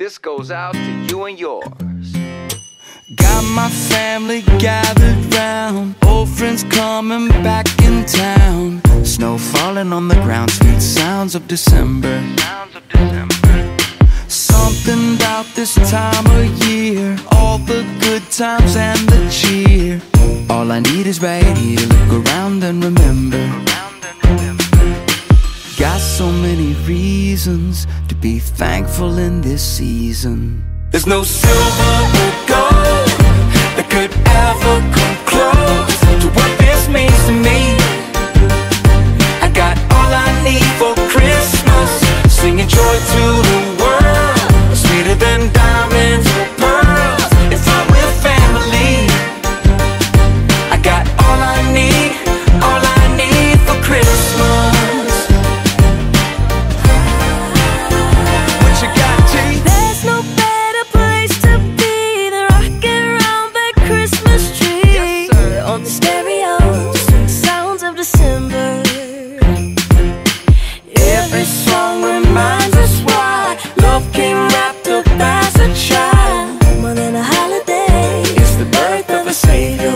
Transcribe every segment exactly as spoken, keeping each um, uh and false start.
This goes out to you and yours. Got my family gathered round, old friends coming back in town. Snow falling on the ground, sweet sounds of December. Sounds of December. Something about this time of year, all the good times and the cheer. All I need is right here, look around and remember. Got so many reasons to be thankful in this season. There's no silver or gold that could ever come close to what this means to me. I got all I need for Christmas, singing joy to the world, sweeter than diamonds or pearls. If I'm with family, I got all I need, all I need for Christmas. What you got, G? There's no better place to be than rocking around that Christmas tree. Yes, sir. On the stereo, sounds of December. Every song reminds us why love came wrapped up as a child. More than a holiday, It's the birth of a savior.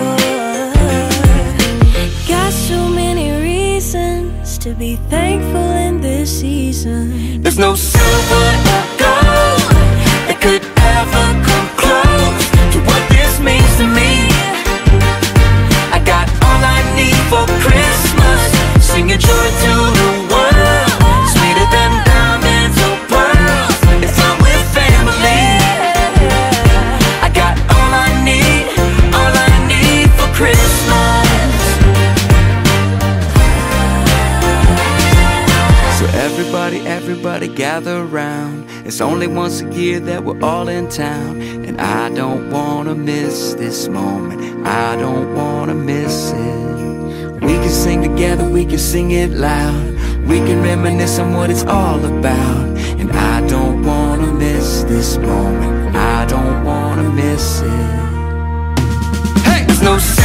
got so many reasons to be thankful in this season. There's no silver or gold that could ever come close to what this means to me. I got all I need for Christmas, singing joy to the world, sweeter than diamonds or pearls. If I'm with family, I got all I need, all I need for Christmas. So everybody, everybody gather around. It's only once a year that we're all in town, and I don't wanna miss this moment, I don't wanna miss it. We can sing together, we can sing it loud, we can reminisce on what it's all about. And I don't wanna miss this moment, I don't wanna miss it. Hey! There's no